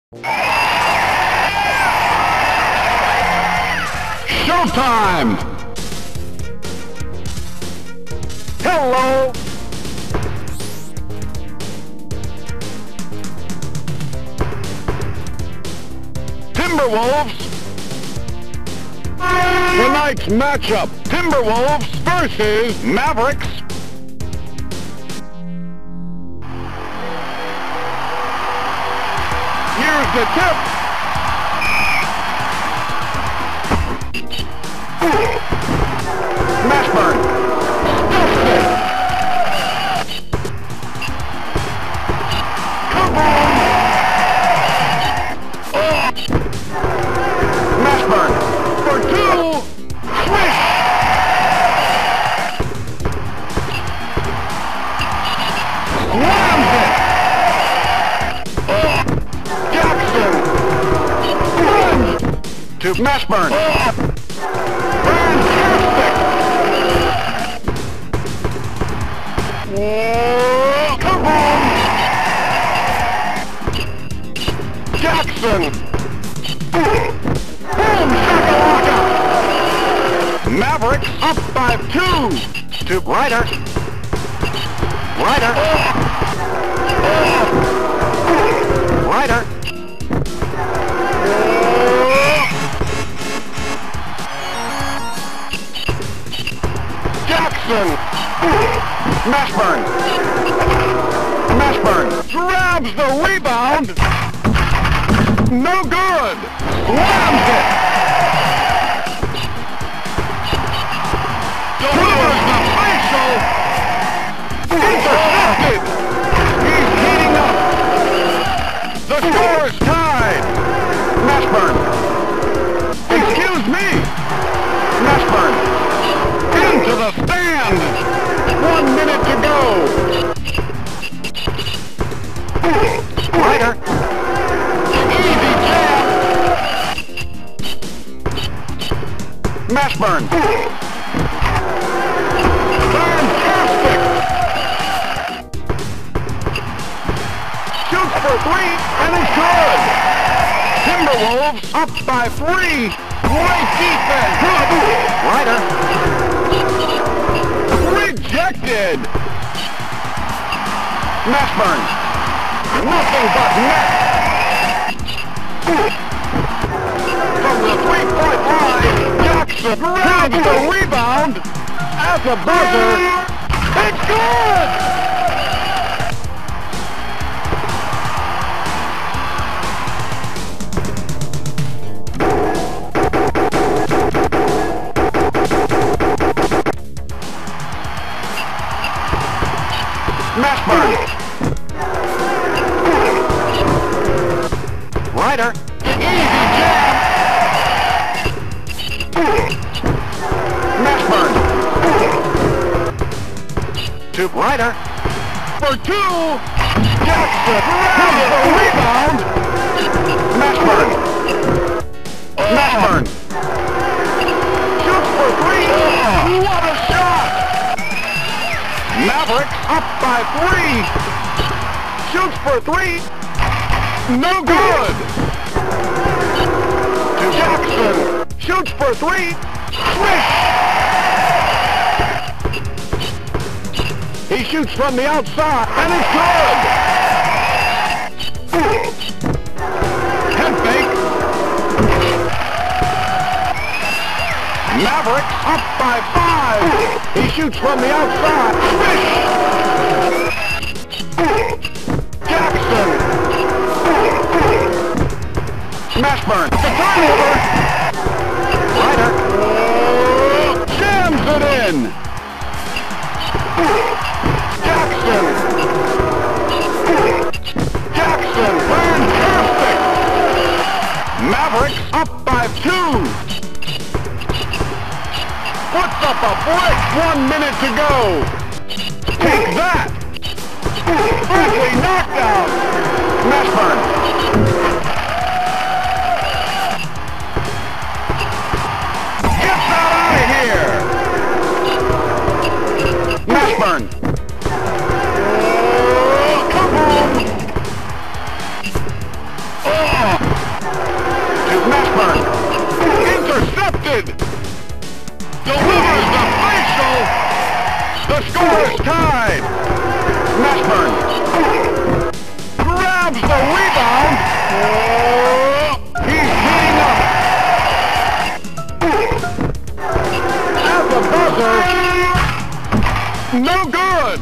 Showtime! Hello! Timberwolves! Tonight's matchup, Timberwolves versus Mavericks. Here's the tip. Mashburn. Stuffs it. Come on. Mashburn. For two. Swish. Slams it. Jackson. Runs. To Mashburn. Fantastic. Come on. Jackson. Boom, shakalaka. Mavericks up by 2. To Ryder. Ryder. Ryder. Jackson. Mashburn. Mashburn grabs the rebound. No good. Slams it. Delivers the facial. Intercepted. He's heating up. The score is tied. Mashburn. Excuse me. Mashburn. Into the stand. 1 minute to go. Ryder. Easy jab. Mashburn. Fantastic. Shoots for 3 and it's good. Timberwolves up by 3. Great defense. Ryder. Rejected. Mashburn. Nothing but net. From the 3-point line, Jackson grabs the rebound at the buzzer. It's good! Mashburn. Ryder. Easy jab. Mashburn. To Ryder. For 2. Jackson grabs the rebound. Mashburn. Mashburn. Shoots for 3. What a shot! Mavericks up by 3. Shoots for 3. No good. To Jackson. Shoots for 3. Swish. He shoots from the outside and it's good. Head fake. Mavericks up by 5. He shoots from the outside. Swish. Jackson. Mashburn. The turnover. Ryder. Jams it in. Jackson. Jackson. Fantastic. Mavericks up by 2. Puts up a brick. 1 minute to go. Take that. Berkeley knockdown. Mashburn. Get that out of here. Mashburn. Come on. Mashburn grabs the rebound. Oh, he's heating up. At the buzzer. No good.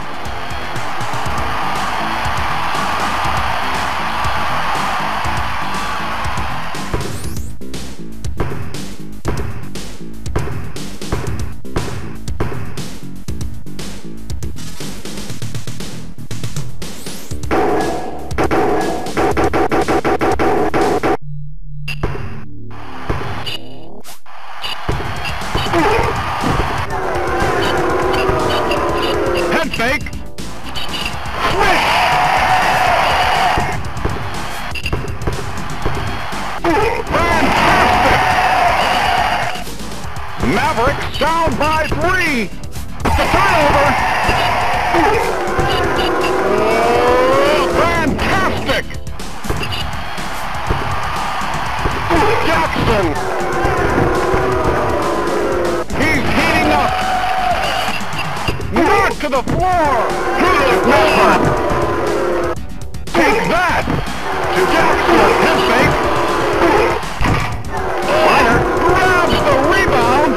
Head fake. Switch. Fantastic. Mavericks down by 3. The turnover. Oh, fantastic. Jackson. He's heating up. Knocked to the floor. Take that. To Jackson. His fake. Ryder grabs the rebound.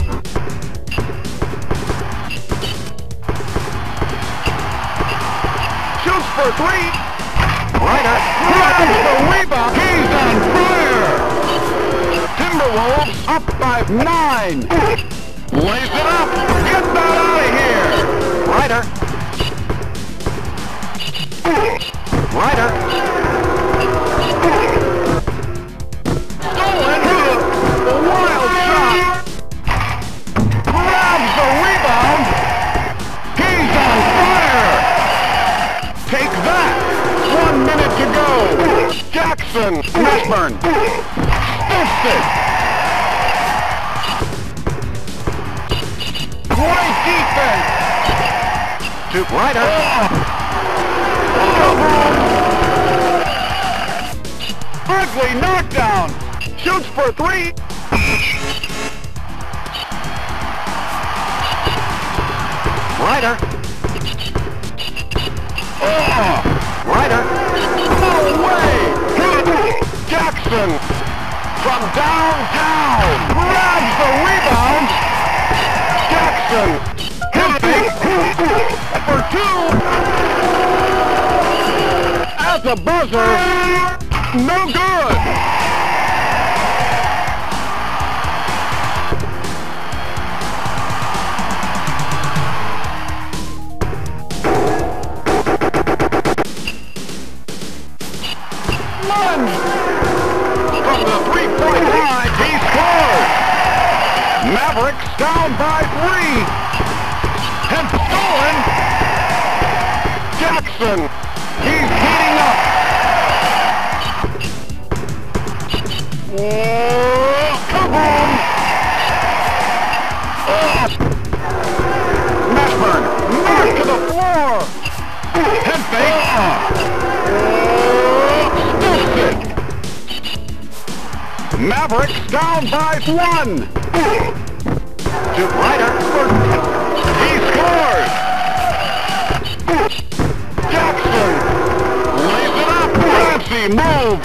Shoots for 3. Ryder grabs the rebound. He's on fire. Timberwolves up by 9. Lays it up. Get that out of here. Ryder. Ryder. Stolen. A wild shot. Grabs the rebound. He's on fire. Take that. 1 minute to go. Jackson. Mashburn. Stuffs it. Great defense! To Ryder. Ugly knockdown! Shoots for 3. Ryder. Ryder. No way! Jackson from downtown grabs the rebound. Jackson, hitting for 2. At the buzzer, no good. Lunge from the 3-point line, he scores. Mavericks down by 3. And stolen. Jackson. He's heating up. Oh, kaboom. Mashburn. Knocked to the floor. Head fake. Stuffs it. Mavericks down by 1. To Ryder. He scores! Jackson lays it up. Fancy move.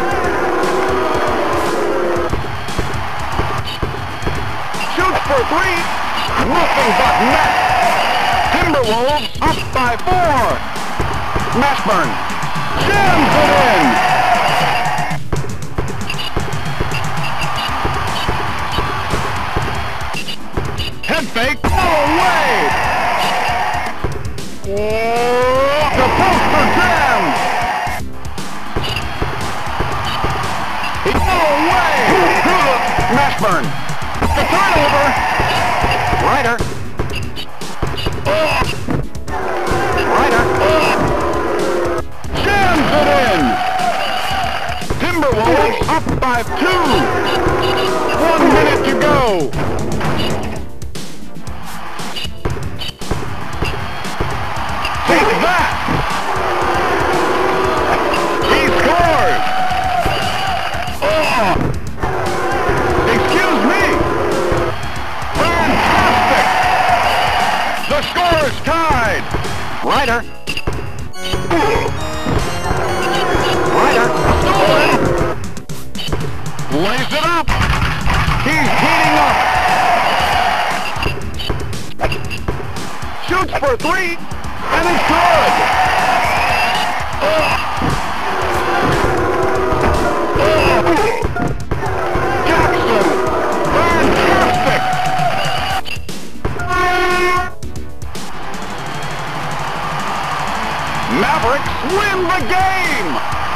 Shoots for 3. Nothing but net. Timberwolves up by 4. Mashburn jams it in. Head fake. No way! Oh, the post for jams. No way! Mashburn. The turnover. Ryder. Ryder. Jams it in. Timberwolves up by 2. 1 minute to go. Take that! He scores! Excuse me! Fantastic! The score is tied! Ryder. Ryder, stolen. Lays it up. He's heating up. Shoots for three, and it's good. Jackson, fantastic. Mavericks win the game.